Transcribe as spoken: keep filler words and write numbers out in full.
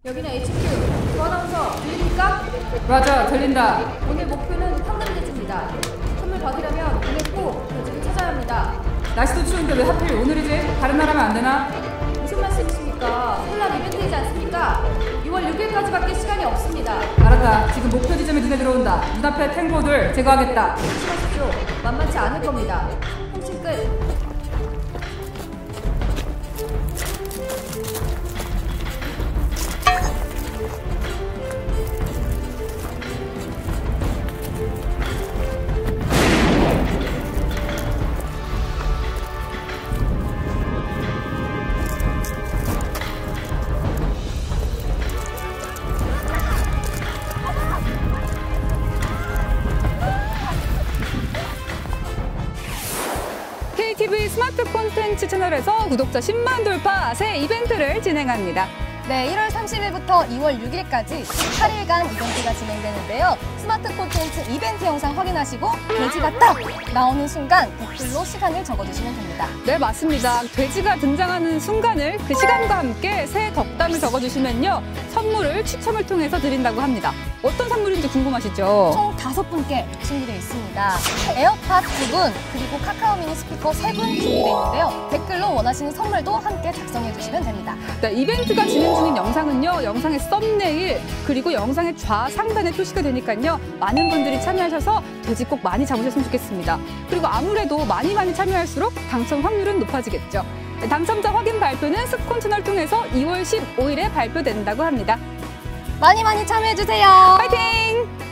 여기는 에이치큐. 조 아나운서 들립니까? 맞아, 들린다. 오늘 목표는 황금돼지입니다. 선물 받으려면 오늘 꼭 돼지를 찾아야 합니다. 날씨도 추운데 왜 하필 오늘이지? 다른 날 하면 안 되나? 무슨 말씀이십니까? 설날 이벤트이지 않습니까? 이월 육일까지밖에 시간이 없습니다. 알았다. 지금 목표 지점에 눈에 들어온다. 눈앞에 탱고들 제거하겠다. 조심하십시오. 만만치 않을 겁니다. 통신 끝. 케이티비 스마트 콘텐츠 채널에서 구독자 십만 돌파 새 이벤트를 진행합니다. 네, 일월 삼십일부터 이월 육일까지 십팔 일간 이벤트가 진행되는데요. 스마트 콘텐츠 이벤트 영상 확인하시고 돼지가 딱 나오는 순간 댓글로 시간을 적어주시면 됩니다. 네, 맞습니다. 돼지가 등장하는 순간을 그 시간과 함께 새 덕담을 적어주시면요. 선물을 추첨을 통해서 드린다고 합니다. 어떤 선물인지 궁금하시죠? 총 다섯 분께 준비되어 있습니다. 에어팟 두 분, 그리고 카카오 미니 스피커 세 분 준비되어 있는데요. 댓글로 원하시는 선물도 함께 작성해 주시면 됩니다. 네, 이벤트가 진행 중인 영상은요. 영상의 썸네일, 그리고 영상의 좌상단에 표시가 되니까요. 많은 분들이 참여하셔서 돼지 꼭 많이 잡으셨으면 좋겠습니다. 그리고 아무래도 많이 많이 참여할수록 당첨 확률은 높아지겠죠. 네, 당첨자 확인 발표는 스콘 채널 통해서 이월 십오일에 발표된다고 합니다. 많이 많이 참여해주세요. 파이팅!